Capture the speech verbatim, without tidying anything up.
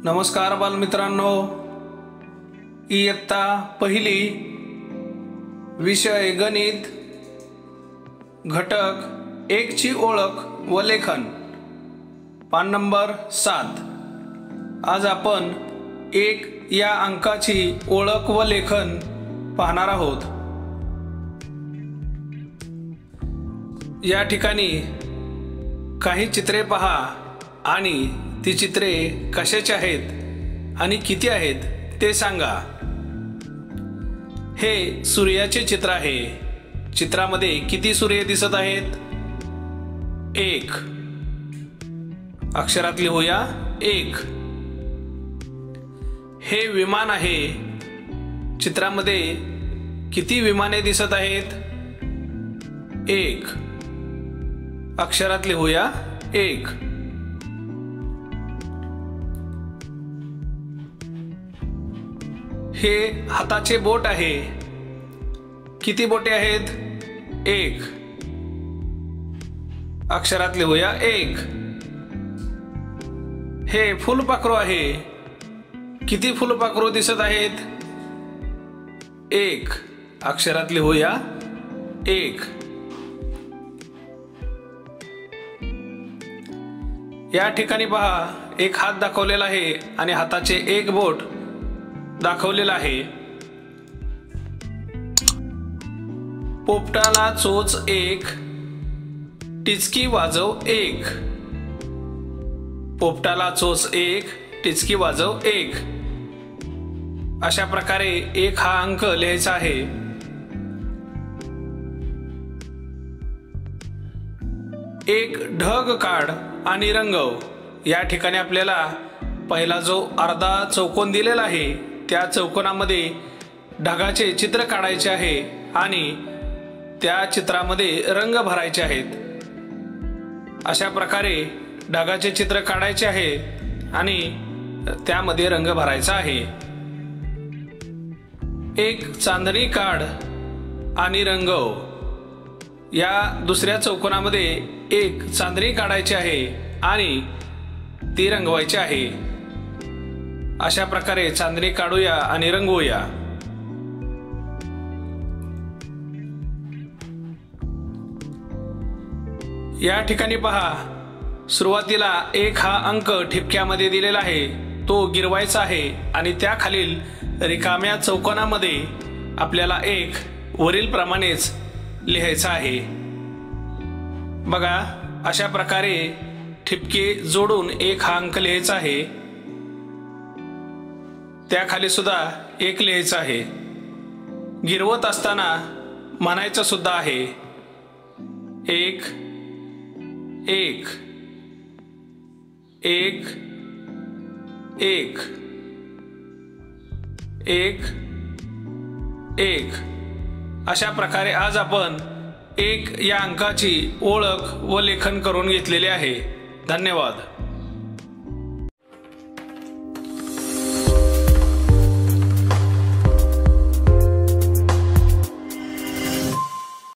नमस्कार बालमित्रांनो, इयत्ता पहिली विषय गणित घटक एक ची ओळख व लेखन पान नंबर सात। आज आपण एक या अंकाची ओळख व लेखन पाहणार आहोत। या ठिकाणी काही चित्रे पहा आणि ती चित्रे कशाची आहेत आणि किती आहेत ते सांगा। हे सूर्याचे चित्र आहे। चित्रामध्ये किती सूर्य दिसत आहेत? एक। अक्षरात लिहूया एक। हे विमान आहे। चित्रामध्ये किती विमाने दिसत आहेत? एक। अक्षरात लिहूया एक। हे हाताचे बोट आहे। किती बोटे आहेत? एक। अक्षरात लिहूया एक। हे फुलपाखरू आहे। किती फुलपाखरू दिसत आहेत? एक। अक्षरात लिहूया एक। या ठिकाणी पहा, एक हात दाखवलेला आहे आणि हाताचे एक बोट दाखवलेला आहे। पोपटाला चोच एक, टिचकी वाजव एक। पोपटाला चोच एक, टिचकी वाजव एक। अशा प्रकारे एक हा अंक लिहायचा आहे। एक ढग काढ आणि रंगव। या ठिकाणी आपल्याला पहिला जो अर्धा चौकोन दिलेला आहे त्या चौकोनामध्ये ढगाचे चित्र काढायचे आहे आणि त्या चित्रामध्ये रंग भरायचे आहेत। अशा प्रकारे ढगाचे चित्र काढायचे आहे आणि त्यामध्ये रंग भरायचा आहे। एक चांदणी काढ आणि रंगव। या दुसऱ्या चौकोनामध्ये एक चांदणी काढायची आहे आणि ती रंगवायची आहे। अशा प्रकारे चांदणी काढूया आणि रंगवूया। या ठिकाणी पहा, सुरुवातीला एक हा अंक ठिपक्यामध्ये दिलेला आहे, तो गिरवायचा आहे आणि त्याखालील रिकाम्या चौकोनामध्ये आपल्याला एक वरील प्रमाणेच लिहायचा आहे। बघा, अशा प्रकारे ठिपके जोडून एक हा अंक लिहायचा आहे। त्याखाली सुद्धा एक लिहायचा आहे। गिरवत असताना म्हणायचं सुद्धा आहे, एक एक एक एक एक एक। अशा प्रकारे आज आपण एक या अंकाची ओळख व लेखन करून घेतलेले आहे। धन्यवाद।